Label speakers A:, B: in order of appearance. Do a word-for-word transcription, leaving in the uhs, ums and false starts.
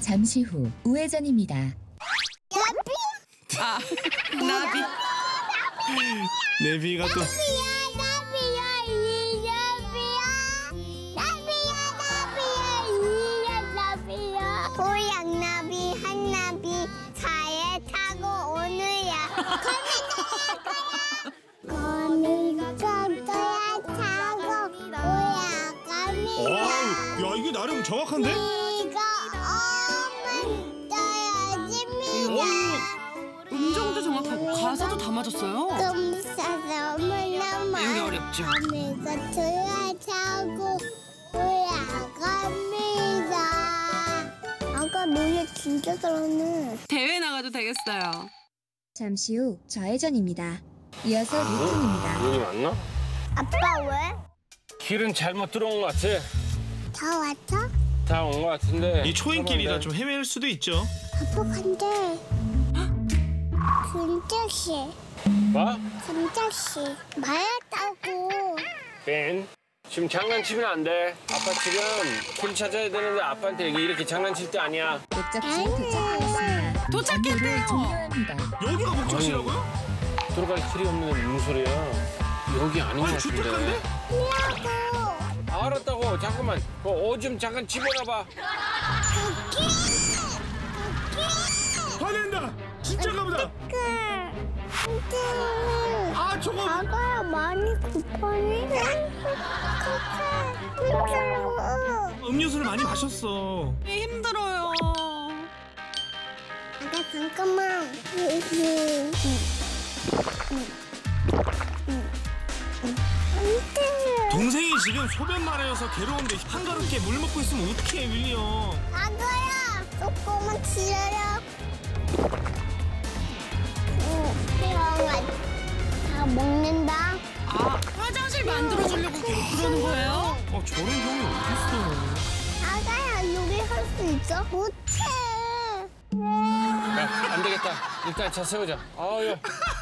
A: 잠시 후 우회전입니다.
B: 아, 나비.
C: 내비가 또.
D: 고양나비 한나비 차에 타고 오느야 거미가 거야 타고 오야 거미가
C: 야, 이게 나름 정확한데?
D: 미가 오면 떠야지 미가
B: 음정도 정확하고 가사도 다 맞았어요.
D: 금사섬을 넘어
B: 이게 어렵죠.
D: 거미가 떠야 타고 오야 거미가 아까 노래 진짜 잘하네.
B: 대회 나가도 되겠어요.
A: 잠시 후 좌회전입니다. 이어서 루틴입니다.
E: 여기 맞나?
D: 아빠 왜?
E: 길은 잘못 들어온 것 같아.
D: 다 왔어?
E: 다 온 것 같은데.
C: 이 초행길이라 좀 헤맬 수도 있죠.
D: 아빠 근데 금짝씨
E: 뭐?
D: 금짝씨 말했다고.
E: 벤. 지금 장난치면 안 돼. 아빠 지금 길 찾아야 되는데 아빠한테 이렇게 장난칠 때 아니야.
A: 목적지에 도착하였습니다.
B: 도착했대요.
A: 안내를 종료합니다.
C: 여기가 목적지라고요?
E: 들어갈 길이 없는데 무슨 소리야. 여기 아닌 것
C: 아니,
E: 같은데.
C: 주택가인데?
D: 미안해.
E: 알았다고. 잠깐만. 어 좀 잠깐 집어넣어봐.
C: 화낸다! 진짜가 보다! 아, 저거!
D: 아가야 많이 급하니?
C: 음료수를 많이 마셨어.
B: 힘들어요.
D: 아가 잠깐만. 안돼.
C: 동생이 지금 소변 마려워서 괴로운데 한가롭게 물 먹고 있으면 어떡해, 윌리엄.
D: 아가야 조금만 기다려. 응, 다 먹는다.
B: 아, 화장실 만들어주려고 그러는 거예요?
C: 어, 저런 형이 어딨어.
D: 아가야 여기 할 수 있어? 못해.
E: 야, 안 되겠다. 일단 차 세우자. 아유.